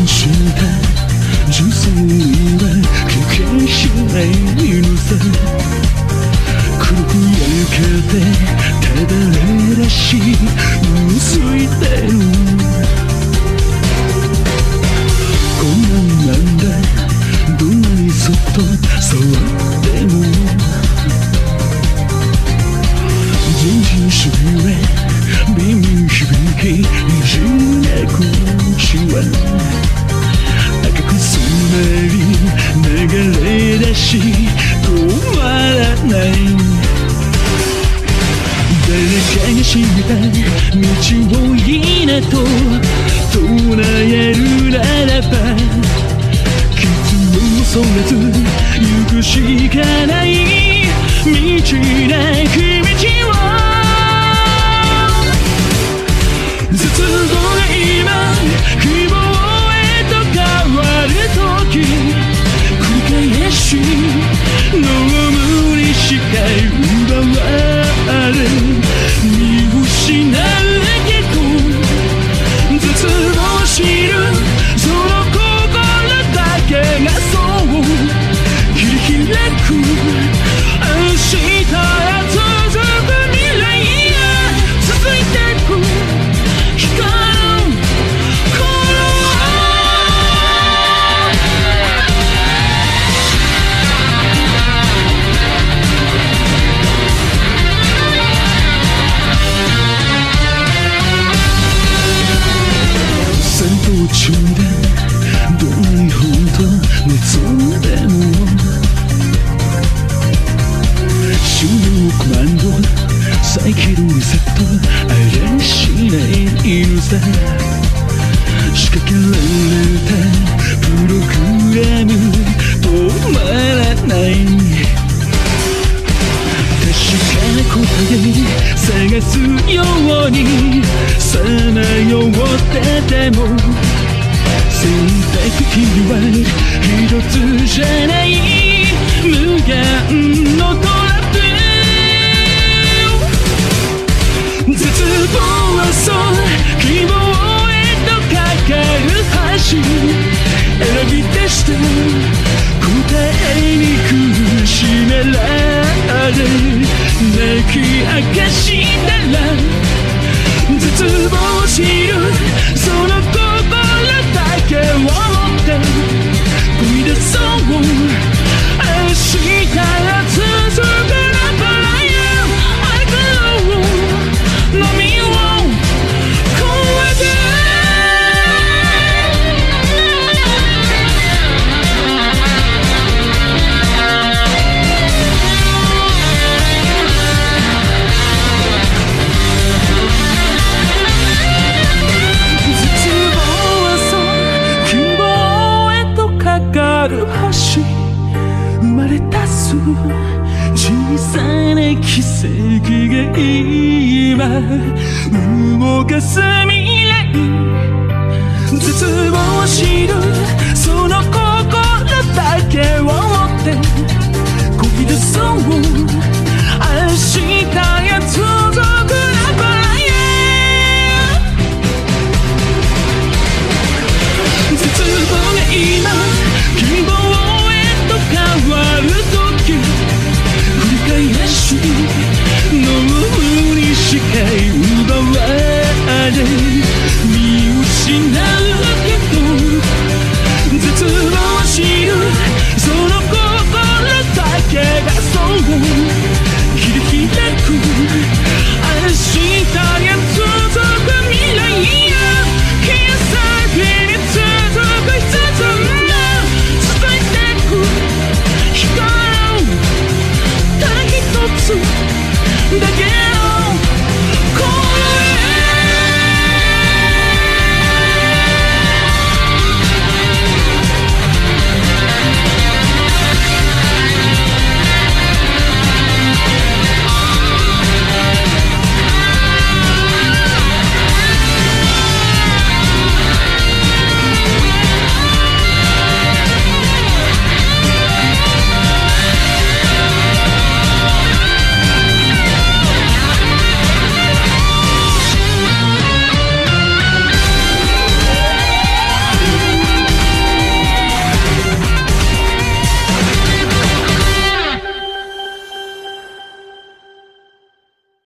した女性には経験しないのさ。黒く焼けてただれらしいついてる。こんなんだ、どんなにそっと触っても全身しびれ耳響きいじめ口は赤く染まり流れ出し止まらない。誰かが知った道をいいなと唱えるならば、傷を恐れず行くしかない道なき道を。絶望が今希望へと変わる時、繰り返し飲むにしか奪われ見失うけど、絶望知るその心だけがそう切り開く明日へ続く未来が続いてく。中でどんなに本当熱をでも終了コマンド再起動リセットあれしない犬さ。仕掛けられたプログラム止まらない。確かな答え探すようにさまよってても選択肢は一つじゃない。無限のトラップ、絶望はそう希望へとかかる橋、選び出した答えに苦しめられ泣き明かしたら、絶望知るその心だけを持って踏み出そう。明日が続くなばらや I can know 波を越えて橋生まれ出す小さな奇跡が今動かす未来。絶望を知るその心だけを持って漕ぎ出そう。